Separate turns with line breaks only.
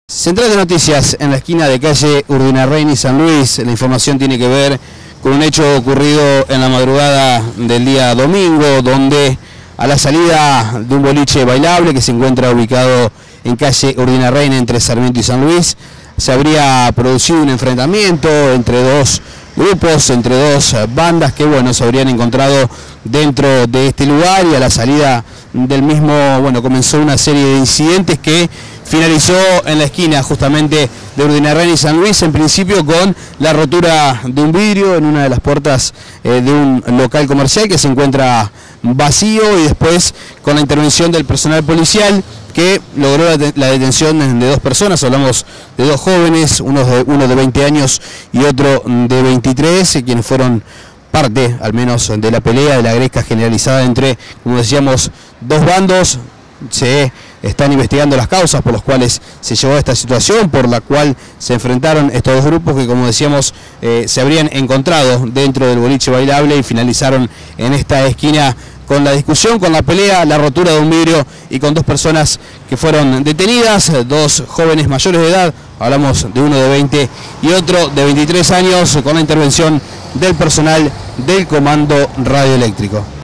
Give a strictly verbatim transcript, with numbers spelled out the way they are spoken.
Central de Noticias en la esquina de calle Urdinarrain y San Luis. La información tiene que ver con un hecho ocurrido en la madrugada del día domingo, donde a la salida de un boliche bailable que se encuentra ubicado en calle Urdinarrain entre Sarmiento y San Luis, se habría producido un enfrentamiento entre dos grupos, entre dos bandas que bueno, se habrían encontrado dentro de este lugar, y a la salida del mismo, bueno, comenzó una serie de incidentes que finalizó en la esquina justamente de Urdinarrain y San Luis, en principio con la rotura de un vidrio en una de las puertas eh, de un local comercial que se encuentra vacío, y después con la intervención del personal policial que logró la, la detención de dos personas. Hablamos de dos jóvenes, uno de, uno de veinte años y otro de veintitrés, quienes fueron parte, al menos, de la pelea, de la gresca generalizada entre, como decíamos, dos bandos. Se están investigando las causas por las cuales se llegó a esta situación, por la cual se enfrentaron estos dos grupos que, como decíamos, eh, se habrían encontrado dentro del boliche bailable y finalizaron en esta esquina con la discusión, con la pelea, la rotura de un vidrio y con dos personas que fueron detenidas, dos jóvenes mayores de edad. Hablamos de uno de veinte y otro de veintitrés años, con la intervención del personal del Comando Radioeléctrico.